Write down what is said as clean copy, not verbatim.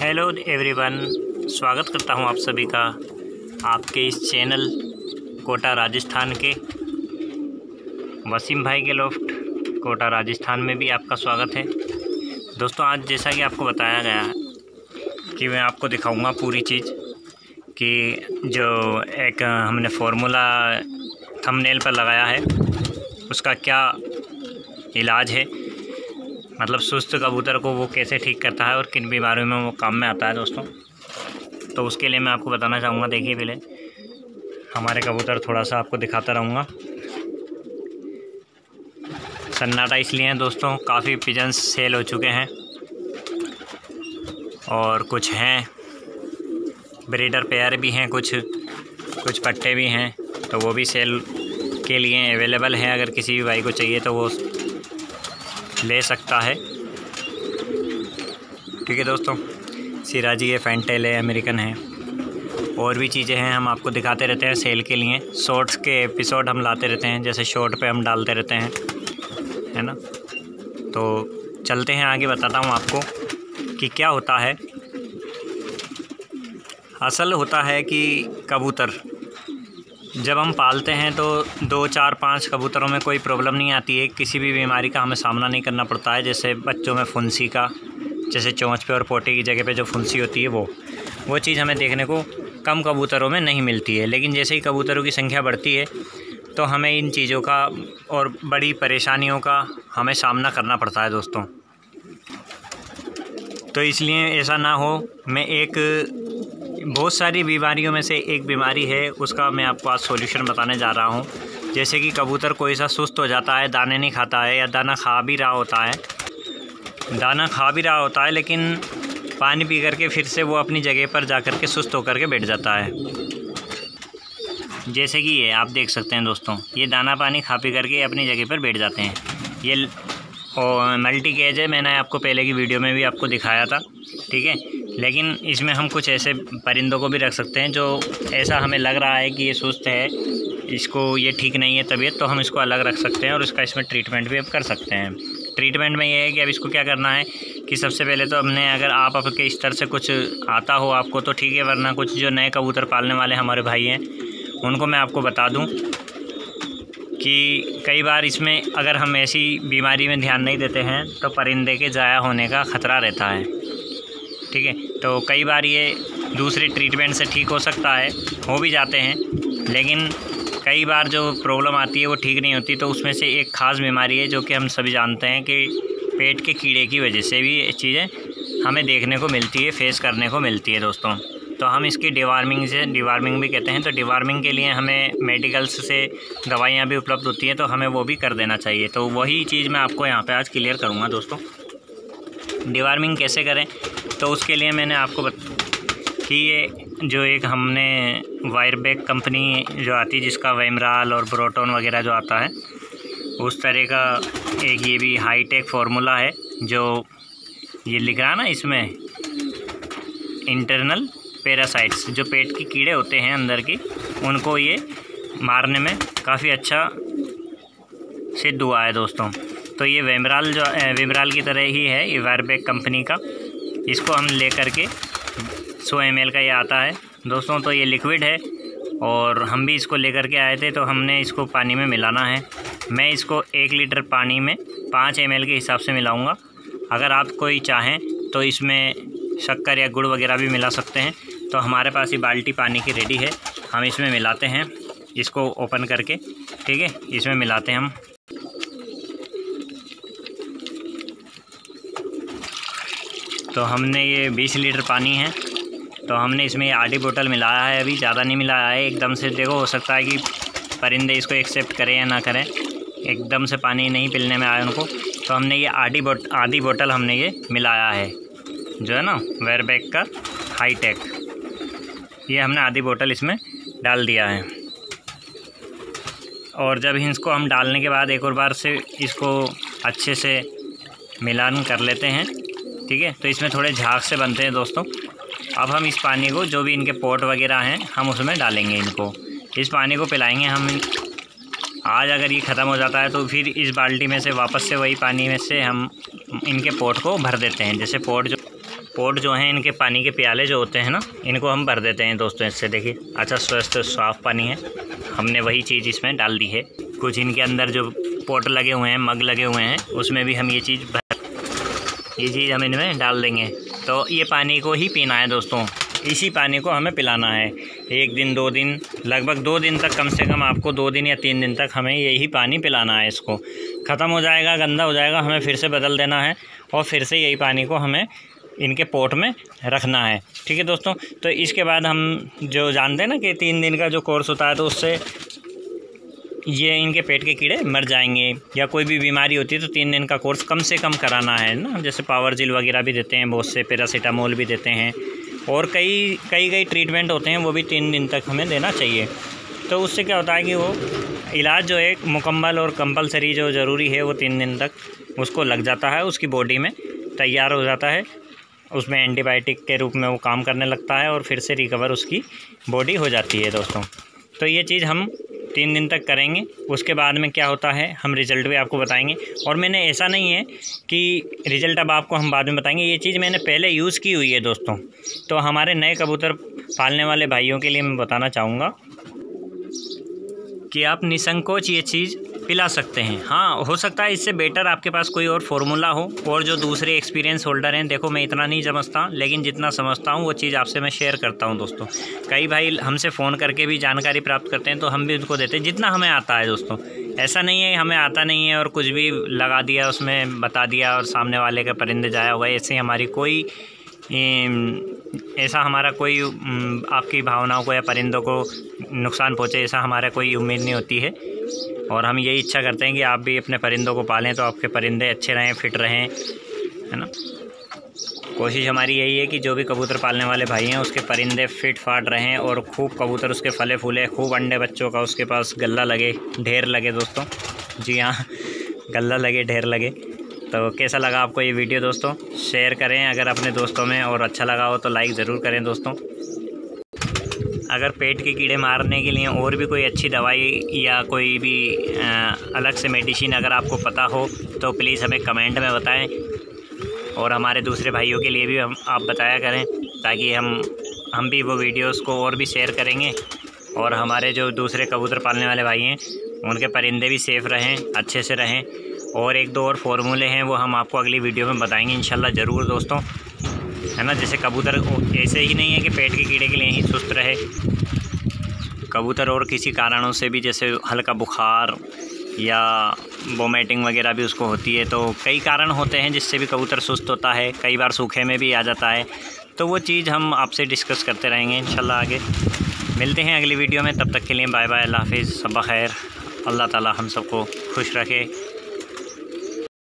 Hello everyone, स्वागत करता हूं आप सभी का आपके इस चैनल कोटा राजस्थान के वसीम भाई के लोफ्ट कोटा राजस्थान में भी आपका स्वागत है। दोस्तों, आज जैसा कि आपको बताया गया है कि मैं आपको दिखाऊंगा पूरी चीज़ कि जो एक हमने फार्मूला थंबनेल पर लगाया है उसका क्या इलाज है, मतलब सुस्त कबूतर को वो कैसे ठीक करता है और किन बीमारियों में वो काम में आता है। दोस्तों, तो उसके लिए मैं आपको बताना चाहूँगा। देखिए, पहले हमारे कबूतर थोड़ा सा आपको दिखाता रहूँगा। सन्नाटा इसलिए है दोस्तों, काफ़ी पिजन्स सेल हो चुके हैं और कुछ हैं ब्रीडर पेयर भी हैं, कुछ पट्टे भी हैं, तो वो भी सेल के लिए अवेलेबल हैं। अगर किसी भी भाई को चाहिए तो वो ले सकता है। ठीक है दोस्तों, सिराजी है, फैंटेल है, अमेरिकन है, और भी चीज़ें हैं। हम आपको दिखाते रहते हैं सेल के लिए। शॉर्ट्स के एपिसोड हम लाते रहते हैं, जैसे शॉर्ट पे हम डालते रहते हैं, है ना। तो चलते हैं आगे, बताता हूँ आपको कि क्या होता है। असल होता है कि कबूतर जब हम पालते हैं तो 2, 4, 5 कबूतरों में कोई प्रॉब्लम नहीं आती है, किसी भी बीमारी का हमें सामना नहीं करना पड़ता है। जैसे बच्चों में फुंसी का, जैसे चोंच पे और पोटे की जगह पे जो फुंसी होती है वो चीज़ हमें देखने को कम कबूतरों में नहीं मिलती है। लेकिन जैसे ही कबूतरों की संख्या बढ़ती है तो हमें इन चीज़ों का और बड़ी परेशानियों का हमें सामना करना पड़ता है दोस्तों। तो इसलिए ऐसा ना हो, मैं बहुत सारी बीमारियों में से एक बीमारी है, उसका मैं आपको आज सॉल्यूशन बताने जा रहा हूँ। जैसे कि कबूतर कोई सा सुस्त हो जाता है, दाने नहीं खाता है, या दाना खा भी रहा होता है लेकिन पानी पी करके फिर से वो अपनी जगह पर जा कर के सुस्त होकर के बैठ जाता है। जैसे कि ये आप देख सकते हैं दोस्तों, ये दाना पानी खा पी करके अपनी जगह पर बैठ जाते हैं। ये मल्टी केज है, मैंने आपको पहले की वीडियो में भी आपको दिखाया था। ठीक है, लेकिन इसमें हम कुछ ऐसे परिंदों को भी रख सकते हैं जो ऐसा हमें लग रहा है कि ये सुस्त है, इसको ये ठीक नहीं है तबीयत, तो हम इसको अलग रख सकते हैं और इसका इसमें ट्रीटमेंट भी अब कर सकते हैं। ट्रीटमेंट में ये है कि अब इसको क्या करना है कि सबसे पहले तो हमने, अगर आप आपके स्तर से कुछ आता हो आपको तो ठीक है, वरना कुछ जो नए कबूतर पालने वाले हमारे भाई हैं उनको मैं आपको बता दूँ कि कई बार इसमें अगर हम ऐसी बीमारी में ध्यान नहीं देते हैं तो परिंदे के ज़ाया होने का ख़तरा रहता है। ठीक है, तो कई बार ये दूसरे ट्रीटमेंट से ठीक हो सकता है, हो भी जाते हैं, लेकिन कई बार जो प्रॉब्लम आती है वो ठीक नहीं होती। तो उसमें से एक ख़ास बीमारी है जो कि हम सभी जानते हैं कि पेट के कीड़े की वजह से भी चीज़ें हमें देखने को मिलती है, फेस करने को मिलती है दोस्तों। तो हम इसकी डिवार्मिंग भी कहते हैं। तो डिवार्मिंग के लिए हमें मेडिकल्स से दवाइयाँ भी उपलब्ध होती हैं, तो हमें वो भी कर देना चाहिए। तो वही चीज़ मैं आपको यहाँ पे आज क्लियर करूँगा दोस्तों। डिवार्मिंग कैसे करें, तो उसके लिए मैंने आपको कि ये जो एक हमने वायरबैक कंपनी जो आती है, जिसका वेमराल और ब्रोटोन वगैरह जो आता है, उस तरह का एक ये भी हाईटेक फार्मूला है। जो ये लिख रहा है ना, इसमें इंटरनल पैरासाइट्स, जो पेट के कीड़े होते हैं अंदर की, उनको ये मारने में काफ़ी अच्छा सिद्ध हुआ है दोस्तों। तो ये वेमराल की तरह ही है, ये वायरबैक कंपनी का। इसको हम ले करके 100 ml का ये आता है दोस्तों। तो ये लिक्विड है और हम भी इसको लेकर के आए थे, तो हमने इसको पानी में मिलाना है। मैं इसको 1 लीटर पानी में 5 ml के हिसाब से मिलाऊंगा। अगर आप कोई चाहें तो इसमें शक्कर या गुड़ वगैरह भी मिला सकते हैं। तो हमारे पास ये बाल्टी पानी की रेडी है, हम इसमें मिलाते हैं, इसको ओपन करके। ठीक है, इसमें मिलाते हैं हम। तो हमने ये 20 लीटर पानी है, तो हमने इसमें ये आधी बोतल मिलाया है, अभी ज़्यादा नहीं मिलाया है एकदम से। देखो, हो सकता है कि परिंदे इसको एक्सेप्ट करें या ना करें, एकदम से पानी नहीं पिलने में आए उनको। तो हमने ये आधी बोतल हमने ये मिलाया है, जो है ना वेयरबैक का हाईटेक, ये हमने आधी बोतल इसमें डाल दिया है। और जब इसको हम डालने के बाद एक और बार से इसको अच्छे से मिलान कर लेते हैं। ठीक है, तो इसमें थोड़े झाग से बनते हैं दोस्तों। अब हम इस पानी को, जो भी इनके पोट वगैरह हैं, हम उसमें डालेंगे। इनको इस पानी को पिलाएंगे हम आज अगर ये ख़त्म हो जाता है तो फिर इस बाल्टी में से वापस से वही पानी में से हम इनके पोट को भर देते हैं। जैसे पोट जो हैं इनके पानी के प्याले जो होते हैं ना, इनको हम भर देते हैं दोस्तों। इससे देखिए अच्छा स्वस्थ साफ़ पानी है। हमने वही चीज़ इसमें डाल दी है। कुछ इनके अंदर जो पोट लगे हुए हैं, मग लगे हुए हैं, उसमें भी हम ये चीज़ हम इनमें डाल देंगे। तो ये पानी को ही पीना है दोस्तों, इसी पानी को हमें पिलाना है। 1 दिन 2 दिन, लगभग 2 दिन तक, कम से कम आपको 2 दिन या 3 दिन तक हमें यही पानी पिलाना है। इसको ख़त्म हो जाएगा, गंदा हो जाएगा, हमें फिर से बदल देना है और फिर से यही पानी को हमें इनके पोट में रखना है। ठीक है दोस्तों। तो इसके बाद हम जो जानते हैं ना कि 3 दिन का जो कोर्स होता है, तो उससे ये इनके पेट के कीड़े मर जाएंगे। या कोई भी बीमारी होती है तो 3 दिन का कोर्स कम से कम कराना है ना। जैसे पावर जिल वगैरह भी देते हैं, बहुत से पैरासीटामोल भी देते हैं, और कई ट्रीटमेंट होते हैं, वो भी 3 दिन तक हमें देना चाहिए। तो उससे क्या होता है कि वो इलाज जो है मुकम्मल और कंपलसरी जो ज़रूरी है, वो 3 दिन तक उसको लग जाता है, उसकी बॉडी में तैयार हो जाता है, उसमें एंटीबायोटिक के रूप में वो काम करने लगता है और फिर से रिकवर उसकी बॉडी हो जाती है दोस्तों। तो ये चीज़ हम 3 दिन तक करेंगे। उसके बाद में क्या होता है हम रिज़ल्ट भी आपको बताएंगे। और मैंने ऐसा नहीं है कि रिज़ल्ट अब आपको हम बाद में बताएंगे, ये चीज़ मैंने पहले यूज़ की हुई है दोस्तों। तो हमारे नए कबूतर पालने वाले भाइयों के लिए मैं बताना चाहूँगा कि आप निसंकोच ये चीज़ पिला सकते हैं। हाँ, हो सकता है इससे बेटर आपके पास कोई और फार्मूला हो, और जो दूसरे एक्सपीरियंस होल्डर हैं, देखो मैं इतना नहीं समझता, लेकिन जितना समझता हूँ वो चीज़ आपसे मैं शेयर करता हूँ दोस्तों। कई भाई हमसे फ़ोन करके भी जानकारी प्राप्त करते हैं, तो हम भी उनको देते हैं जितना हमें आता है दोस्तों। ऐसा नहीं है हमें आता नहीं है और कुछ भी लगा दिया, उसमें बता दिया और सामने वाले के परिंदे जाया हुआ है। ऐसे हमारी कोई ऐसा हमारा कोई आपकी भावनाओं को या परिंदों को नुकसान पहुँचे, ऐसा हमारा कोई उम्मीद नहीं होती है। और हम यही इच्छा करते हैं कि आप भी अपने परिंदों को पालें तो आपके परिंदे अच्छे रहें, फिट रहें, है ना। कोशिश हमारी यही है कि जो भी कबूतर पालने वाले भाई हैं उसके परिंदे फिट फाट रहें और खूब कबूतर उसके फले फूले, खूब अंडे बच्चों का उसके पास गल्ला लगे, ढेर लगे दोस्तों। जी हाँ, गल्ला लगे, ढेर लगे। तो कैसा लगा आपको ये वीडियो दोस्तों? शेयर करें अगर अपने दोस्तों में, और अच्छा लगा हो तो लाइक ज़रूर करें दोस्तों। अगर पेट के कीड़े मारने के लिए और भी कोई अच्छी दवाई या कोई भी अलग से मेडिसिन अगर आपको पता हो तो प्लीज़ हमें कमेंट में बताएं, और हमारे दूसरे भाइयों के लिए भी आप बताया करें, ताकि हम भी वो वीडियोस को और भी शेयर करेंगे, और हमारे जो दूसरे कबूतर पालने वाले भाई हैं उनके परिंदे भी सेफ़ रहें, अच्छे से रहें। और 1-2 और फार्मूले हैं वो हम आपको अगली वीडियो में बताएंगे इंशाल्लाह ज़रूर दोस्तों, है ना। जैसे कबूतर ऐसे ही नहीं है कि पेट के कीड़े के लिए ही सुस्त रहे, कबूतर और किसी कारणों से भी, जैसे हल्का बुखार या वोमिटिंग वगैरह भी उसको होती है, तो कई कारण होते हैं जिससे भी कबूतर सुस्त होता है, कई बार सूखे में भी आ जाता है। तो वो चीज़ हम आपसे डिस्कस करते रहेंगे इंशाल्लाह। आगे मिलते हैं अगली वीडियो में, तब तक के लिए बाय बाय, अल्लाह हाफिज़, सब्बा खैर। अल्लाह ताला हम सबको खुश रखे।